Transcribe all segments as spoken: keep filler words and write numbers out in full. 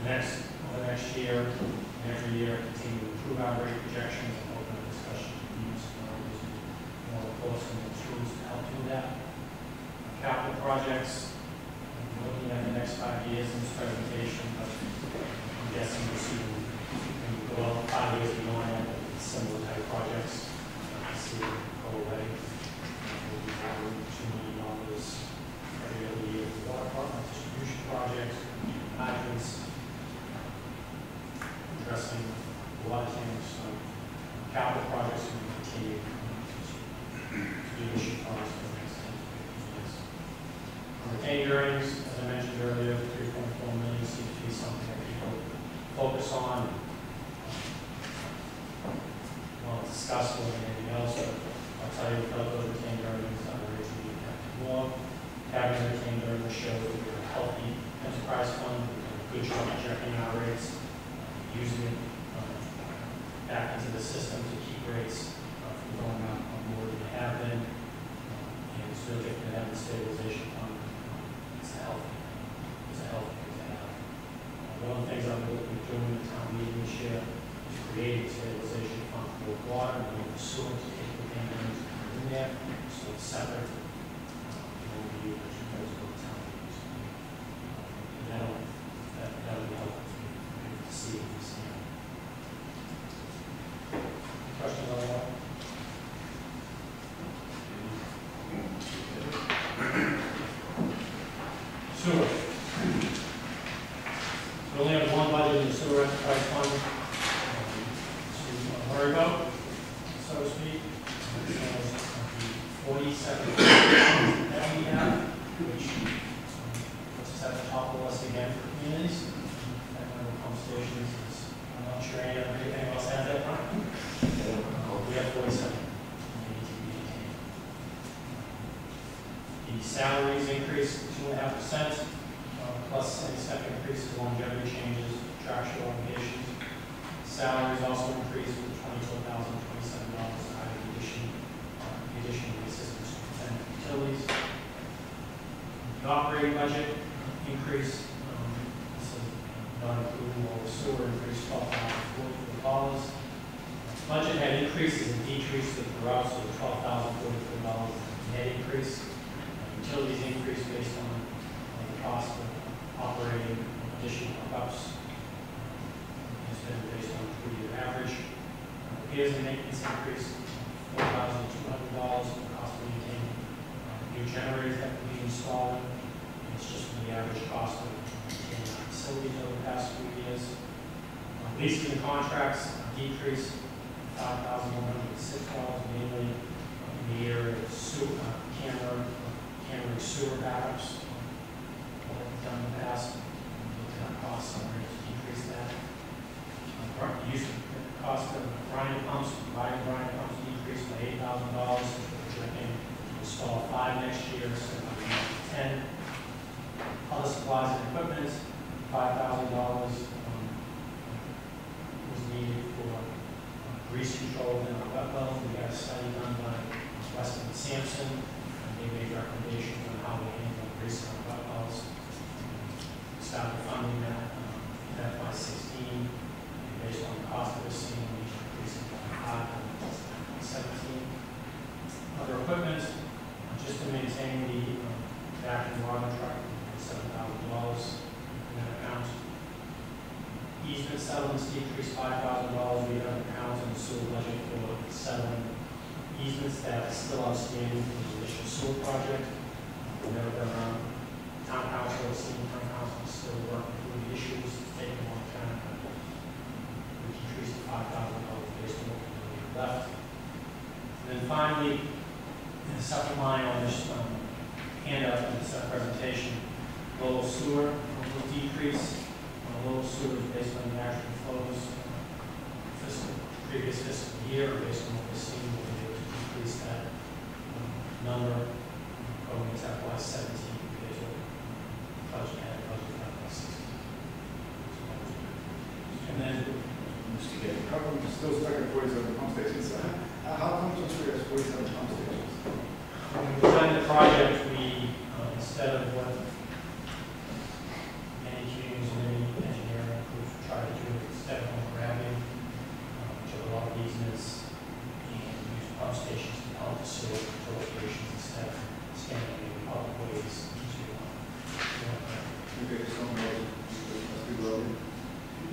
next, over the next year, and every year, continue to improve our rate projections and open the discussion with municipalities and more reports and tools to help do that. Capital projects, I'm looking at the next five years in this presentation, but I'm guessing we'll see when we go out five years beyond that, similar type projects. I see it go away. We'll be having two million dollars every other year for water department distribution projects, hydrants, addressing water tanks, so capital projects will continue to be issue funds for the next ten to fifteen years. Retained earnings, as I mentioned earlier, three point four million seems to be something that people focus on. Well, it's discussed more than anything else, but I'll tell you without those retained earnings, other rates will be impacted more. Having retained earnings shows that we're a healthy enterprise fund. We've done a good job checking our rates, uh, using it uh, back into the system to keep rates uh, from going up on more than they have been. Uh, and it's really good to have the stabilization fund. Uh, it's a healthy, it's a healthy thing to have. Uh, one of the things I'm looking at doing in the town meeting this year is creating a stabilization fund for water and we're pursuing to take the payments in there, so it's separate. Uh, it won't be used as you go to town meetings. Uh, that'll, that, that'll be helpful to see and see. Questions on that? Sewer. We only have one budget in the sewer enterprise fund um, to worry about, so to speak. So the forty-seven that we have, which um, puts us at the top of the list again for communities. That one of the pump stations is, I'm not sure any other anything else has that front. We have forty-seven. The salaries increased two and a half percent, plus any step increases, longevity changes, contractual obligations. Salaries also increased from twenty-four thousand twenty-seven dollars to higher addition, uh, the addition of the assistant superintendent of utilities. The operating budget increase, um, this is not including all the sewer increase, twelve thousand forty-four dollars. Budget had increases and decreases throughout, so the twelve thousand forty-four dollars net increase. Uh, utilities increase based on uh, the cost of operating additional hookups. Uh, it's been based on a three-year average. Uh, repairs and maintenance increase four thousand two hundred dollars for the cost of maintaining uh, new generators that will be installed. And it's just for the average cost of maintaining our facilities over the past few years. Uh, leasing and contracts decrease five thousand one hundred six dollars, mainly uh, in the area of sewer, uh, camera, camera sewer backups. What we've done in the past, looked at our costs, and we're going to decrease that. Uh, the use of the cost of grinding pumps, providing grinding pumps decreased by eight thousand dollars. We're projecting to install five next year, so we'll be ten. Other supplies and equipment, five thousand dollars um, was needed for uh, grease control in our wet wells. We got a study done by Weston and Sampson, and they made recommendations on how we handle grease in our wet wells. Started funding that um, in F Y sixteen, and based on the cost of this scene, we increased it by five in F Y seventeen. Other equipment, uh, just to maintain the um, vacuum water truck, seven thousand dollars in that account. Easement settlements decreased five thousand dollars. We have an account in the sewer budget for settling easements that are still outstanding for the additional sewer project. We've never been around. Town council, senior town council is still working through the issues. It's taking a long time, but we decreased to five thousand dollars based on what we have left. And then finally, in the second line on this um, handout in this uh, presentation, local sewer will decrease. Uh, local sewer is based on the actual flows uh, fiscal, previous fiscal year, or based on what we're seeing, we'll be able to decrease that um, number uh, going into F Y seventeen. Budget had budget F Y sixteen. And then, Mister Gay, how come you're still stuck at forty-seven pump stations? Uh, how come you still at forty-seven pump stations? when we designed the project, we, uh, instead of what many communities and many engineering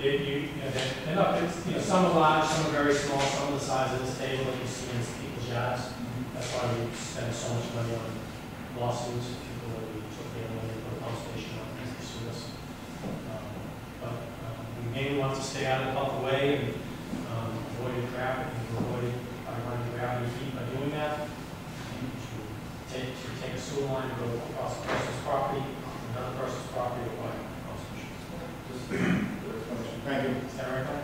They, you, you know, they're, they're not, it's, you know, some are large, some are very small, some are the size of this table that you see in people's yards. That's why we spend so much money on lawsuits, people that we took their money to put a pump station on, as they sue us. Um, But, um, we mainly want to stay out of the public way and, um, avoid gravity, and avoid, by running gravity heat by doing that. And to take, to take a sewer line, go across a person's property, another person's property, or whatever. Just for explanation. Thank you. Is that right, Brian?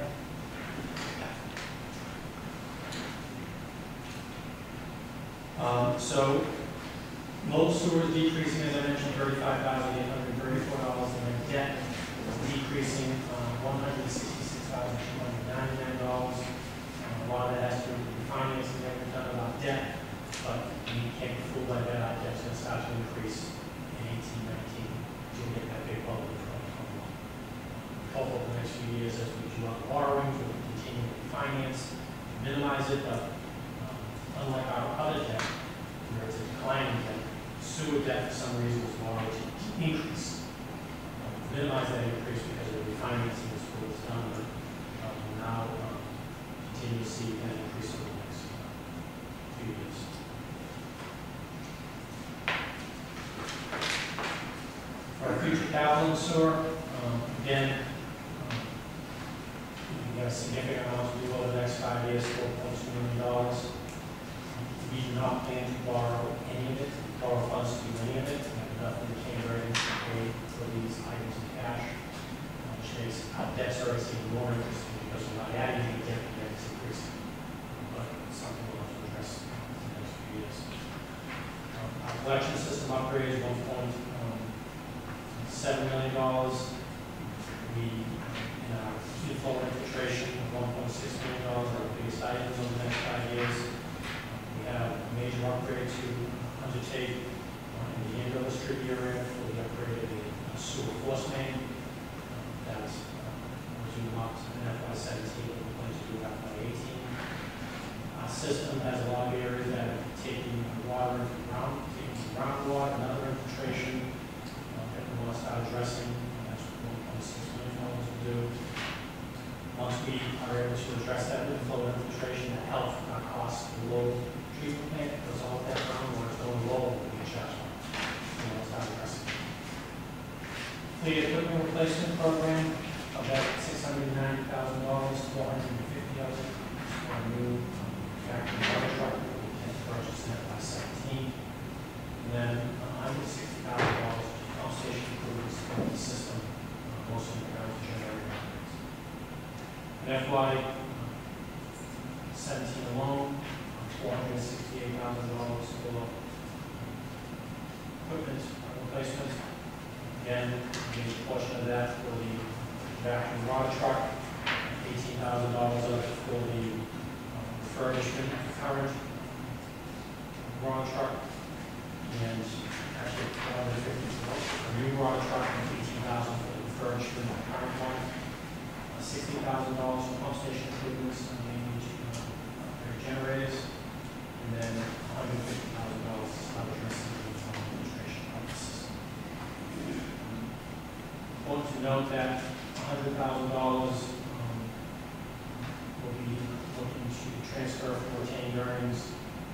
Um, so, Lowell sewer is decreasing, as I mentioned, thirty-five thousand eight hundred thirty-four dollars, and then debt is decreasing, um, one hundred sixty-six thousand two hundred ninety-nine dollars. Um, a lot of that has to do with refinancing that we've done about debt, but we can't be fooled by that. Our debt's going to start to increase in eighteen, nineteen, to get that big bubble in twenty twenty-one. Hope over the next few years, as we do our borrowings, we'll continue to refinance, minimize it, but um, unlike our other debt, where it's a declining debt, sewer debt for some reason was borrowed to increase. Um, minimize that increase because of the refinancing is what was done, but um, we'll now um, continue to see that increase over the next uh, few years. For our future capital in sewer, um, again, um, we have a significant amount to do over the next five years, four point two million dollars. We do not plan to borrow any of it, borrow funds to do any of it. We have enough in the Tewksbury to pay for these items in cash, uh, which makes our debt service even more interesting because we're not adding any debt, the debt is increasing. But it's something we'll have to address in the next few years. Um, our collection system upgrade is one point seven million dollars. We, in our inflow infiltration, one point six million dollars are the biggest items over the next five years. We have a major upgrade to undertake uh, in the Andover Street area for the upgrade of the sewer force main. Uh, that's uh, due up in F Y seventeen, we plan to do F Y eighteen. Our system has a lot of areas that are taking water into ground, taking groundwater and other infiltration uh, that we want to start addressing. That's what one point six million dollars will do. Once we are able to address that inflow infiltration, that helps our costs below treatment plant, because all of that groundwater is going low in the charge. So we'll start addressing it. Fleet equipment replacement program, of that six hundred ninety thousand dollars, four hundred fifty of it is for a new um, factory water truck that we can purchase in F Y seventeen. And then one hundred sixty thousand dollars for pump station improvements for the system, uh, mostly in regards to generator upgrades. In F Y seventeen alone, four hundred sixty-eight thousand dollars for equipment replacement. Again, a major portion of that for the vacuum water truck, eighteen thousand dollars of it for the um, refurbishment of the current water truck, and actually four hundred fifty dollars for a new water truck, and eighteen thousand dollars for the refurbishment of the current one, uh, sixty thousand dollars for pump station improvements, and mainly to uh, generators, and then one hundred fifty thousand dollars to start addressing the administration of the system. Important to note that one hundred thousand dollars um, will be looking to transfer from retained earnings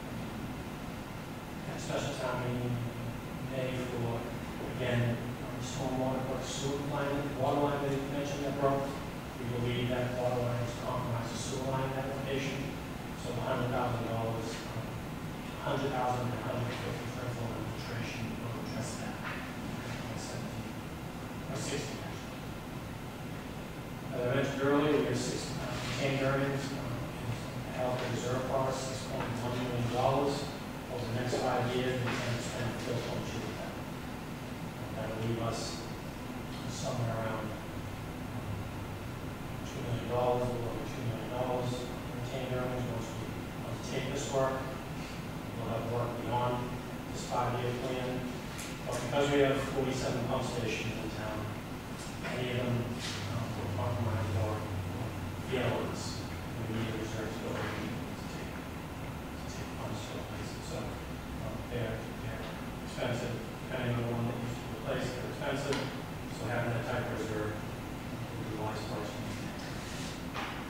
at special town meeting in May for, again, um, stormwater, but sewer line, water line that you mentioned that broke. We believe that water line has compromised the sewer line application. So one hundred thousand dollars, one hundred thousand dollars and one hundred fifty thousand dollars for full administration will address that. seventeen, or sixteen actually. As I mentioned earlier, we have six uh, retained earnings um, in health and reserve funds, six point one million dollars over the next five years. We intend to spend four point two of that. And that will leave us somewhere around um, two million dollars, a little over two million dollars. Retained earnings. Once we once we take this work, we'll have work beyond this five-year plan. But because we have forty-seven pump stations in town, any of them um, will compromise or fail us. We need a reserve to go to take to take pumps to replace it. So um, they're they're expensive. Depending on the one that needs to replace, they're expensive. So having that type of reserve would be wise for us.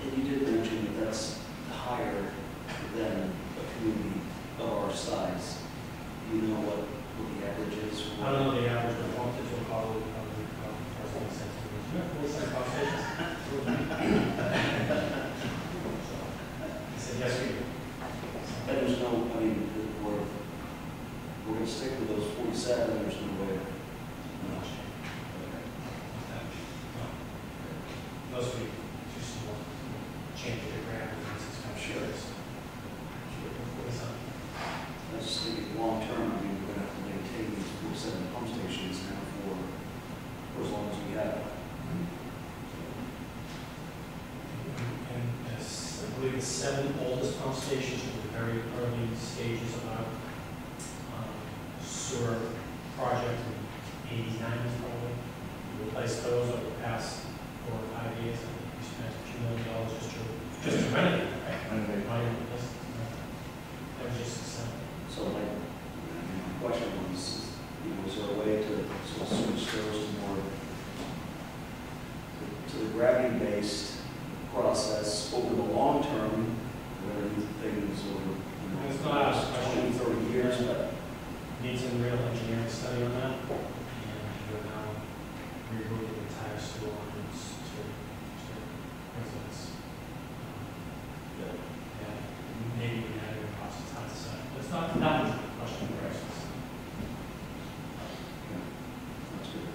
And you did mention that that's higher than a community of our size. Do you know what, what the average is? I don't know the average, but one to two probably, probably, probably, first thing sense to me. You have forty-seven pump stations? He said, yes, we do. And there's no, I mean, we're, we're going to stick with those forty-seven, there's no way. No. Okay. Those we just change the gravity, it's kind of Sure. sure. I was just thinking long term, I mean, we're going to have to maintain these forty-seven pump stations now for, for as long as we have. And as I believe the seven oldest pump stations were the very early stages of our um, sewer project in the eighties, nineties probably. We replaced those over the past four or five years. I think we spent a few million dollars just to, just to renovate, them, right? Renovate. Not even just, that was just a seven. So my, my question was, you know, is there a way to sort of switch those to more, to, to the gravity-based process over the long term, whether things over, you know, It's not out of question. twenty, thirty years, but Needs a real engineering study on that, and we're now rerouting the entire sewer lines to, to residents. Um, Yeah, maybe we had a cost of time to set. It's not, not a question for us. yeah, that's good.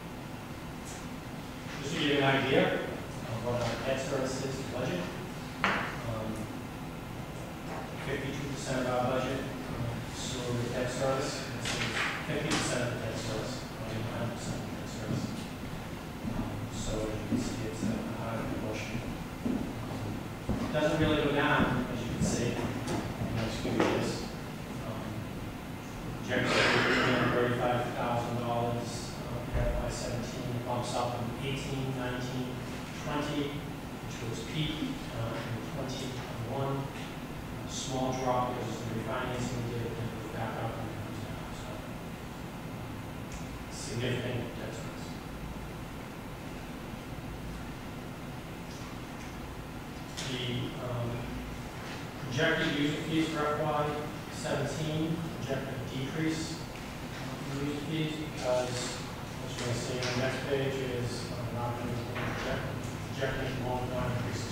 Just to give you an idea of what our debt services budget, um, fifty-two percent of our budget, um, sewer debt service, fifty percent of the debt service, only one hundred percent of the debt service. Um, So as you can see, it's a high proportion. Um, It doesn't really go down, as you can see, in the next few years. Um, Projected to be thirty-five thousand dollars, um, F Y seventeen, bumps up in eighteen, nineteen, twenty, which was peak, uh, in twenty twenty-one. A small drop because of the refinancing we did, and it goes back up and it comes down, so. Significant debt service. The, um, projected user fees for F Y seventeen, projected decrease in user fees because, what you're going to see on the next page is, uh, not going to project, projecting long-term increases.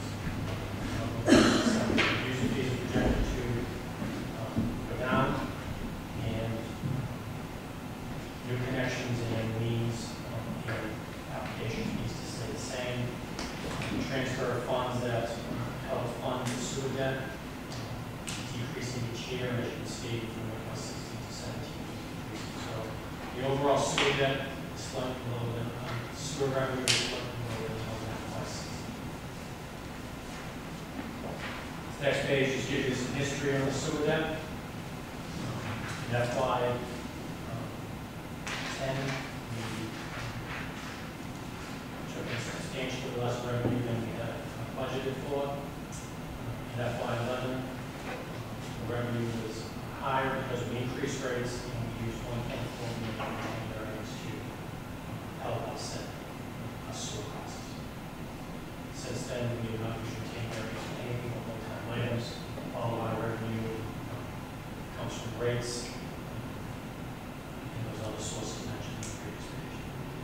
User fees are projected to um, go down, and new connections and means um, and application fees to stay the same. Transfer of funds that um, help fund the sewer debt, um, decreasing each year, as you can see, from F Y sixteen to seventeen. So the overall sewer debt is slightly lower than, um, sewer revenue is slightly lower than F Y sixteen. Next page just gives you some history on the sewer debt. In F Y ten, we took in substantially less revenue than we had budgeted for. In F Y eleven, the revenue was higher because we increased rates and we used one point four million in retained earnings to help offset our sewer costs. Since then, we have not used retained earnings for anything but one-time items. All of our revenue um, comes from rates and those other sources mentioned in the previous page.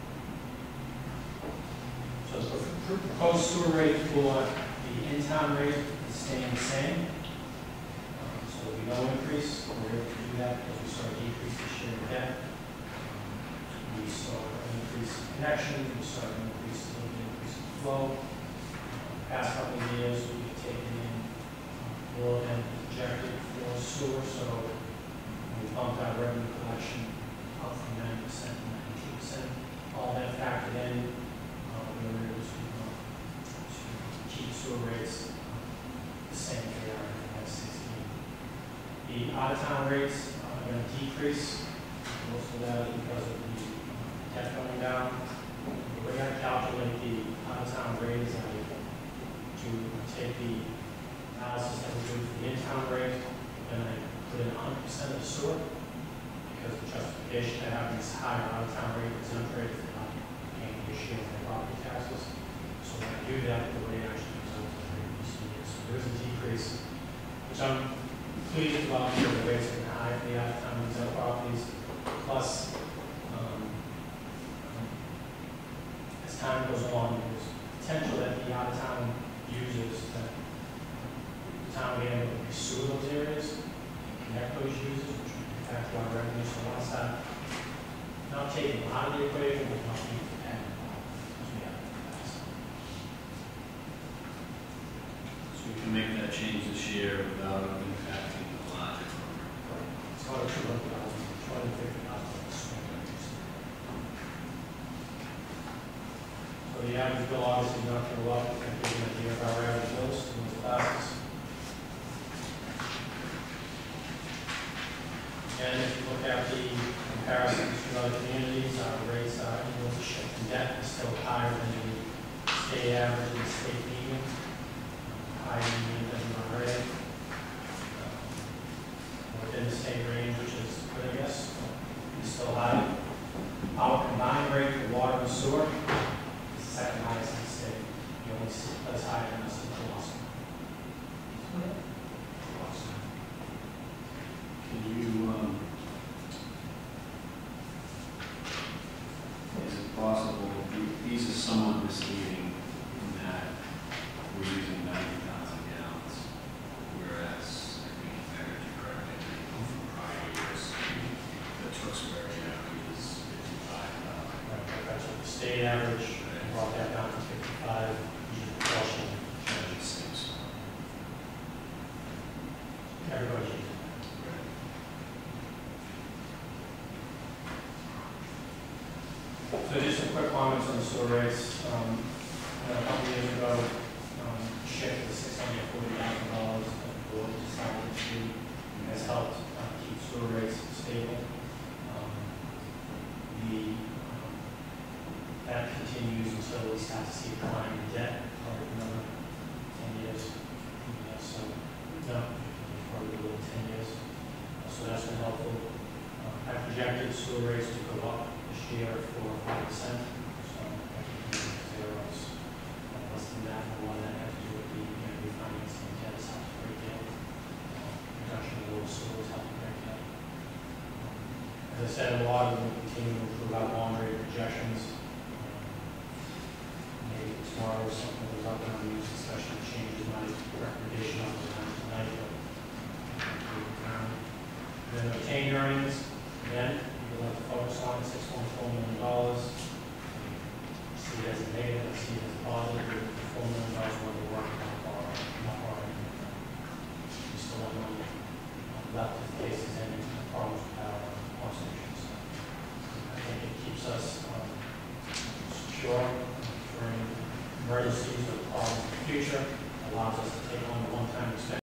So the pro- proposed sewer rate for the in-town rate is staying the same. Um, So there'll be no increase. We're able to do that because we saw a decrease this year in debt. Um, We saw an increase in connections. We saw an increase, a little bit increase in flow. Um, Past couple of years, we've taken in um, more than projected for sewer, so we bumped our revenue collection up from ninety percent to ninety-two percent. All that factored in, uh, we were able to, uh, to keep sewer rates uh, the same as they are in F Y sixteen. The out-of-town rates are going to decrease. Most of that is because of the uh, debt going down. The way I calculate the out-of-town rate is I to take the analysis that we do for the in-town rate, and I put in one hundred percent of the sewer, because the justification to having this higher out-of-town rate is unfair if they're not paying the issue of their property taxes. So when I do that, the rate actually comes out to So I'm pleased about the rates are high for the out-of-town retail properties, plus, um, um, as time goes on, there's potential that the out-of-town users, that the town will be able to pursue those areas, connect those users, which would impact our revenue. So once that, not taking them out of the equation, but not being added on, as we have in the past. So we can make that change this year without impacting the larger program. It's about two hundred thousand, two hundred fifty thousand. So the average bill obviously not going to go up, it's going to give you an idea of our average bills in those classes. And if you look at the comparisons to other communities, our rates are, you know, the shift in debt is still higher than the state average and the state median, higher median than the rate. Within the state range, which is good, I guess, is still high. Our combined rate for water and sewer is the second highest in the state. The only place higher than us is Boston. Can you, um, is it possible, these are somewhat misleading in that we're using ninety thousand gallons, whereas, I think, if I heard you correctly, from prior years, the Tewksbury average is fifty-five thousand. Right, that's what the state average, brought that down to fifty-five, Washington, Six. everybody. So just some quick comments on the sewer rates. Um, you know, a couple years ago, um, shift to six hundred forty thousand dollars that the board decided to do has helped uh, keep sewer rates stable. Um, the um, that continues until we start to see a decline in debt, probably another ten years. Yeah, so no, probably a little ten years. So that's been helpful. Uh, I projected sewer rates to go up this year for five percent, so I think zero is uh, less than that. A lot of that has to do with the you know, refinancing of debt, helps a great deal. Uh, reduction of those sewers helps a great deal. Um, as I said, a lot of them will continue to improve our long rate projections. Um, maybe tomorrow or something goes up in our news discussion changes my recommendation on the tonight. But, um, then retained earnings, again, we'll have to focus on six point four million dollars. See it as a negative, I see it as a positive, the four million dollars worth of work not far, not far. We still have money left in cases and problems with our pump stations. I think it keeps us um, secure for any emergencies or problems in the future, allows us to take on the one-time expense.